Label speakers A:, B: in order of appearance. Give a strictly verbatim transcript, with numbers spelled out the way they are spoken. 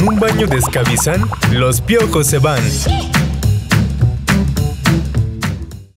A: con un baño de Escabizán, los piojos se van.